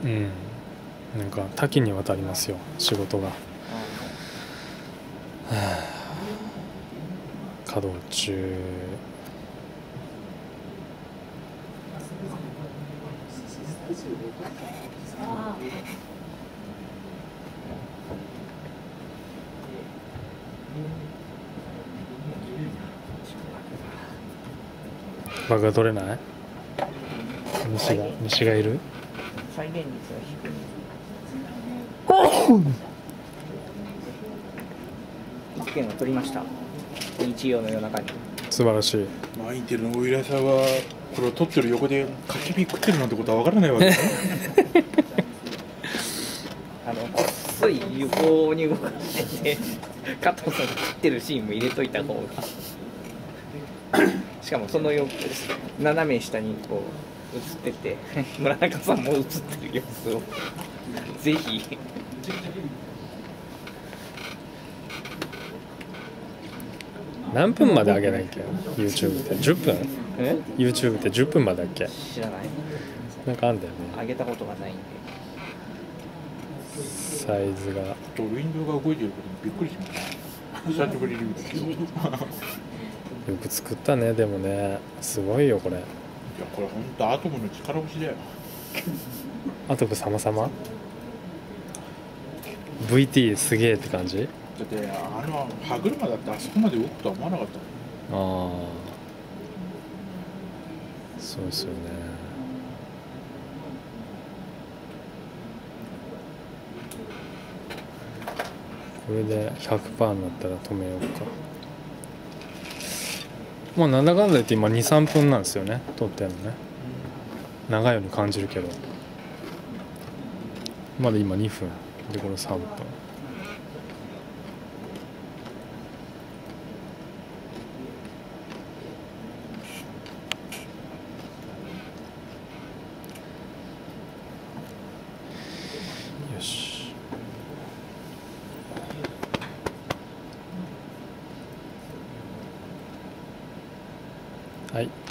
うん、なんか多岐にわたりますよ仕事が。稼働中。バグが取れない？虫がいる？ 再現率が低い。1件を取りました。日曜の夜中に。 素晴らしい。 インテルのお依頼さんはこれを取ってる横で焚き火食ってるなんてことはわからないわけですね。 こっそり横に動かしてて加藤さんが食ってるシーンも入れといた方がしかもその横斜め下にこう映ってて村中さんも映ってる様子をぜひ何分まで上げないっけ YouTube って10分？ え YouTube って10分までだっけ？ 知らない。 なんかあんだよね。 上げたことがないんで。 サイズがウィンドウが動いてることにびっくりしました。久しぶりに見たけど。 よく作ったね。でもねすごいよこれ。いやこれ本当アトムの力押しだよ。 アトム様々 VT すげえって感じ。 だって歯車だってあそこまで動くとは思わなかった。 ああそうですよね。これで 100% になったら止めようか。もうなんだかんだ言って今 2,3 分なんですよね撮ってるのね。長いように感じるけどまだ今2分でこれ3分。よし。はい。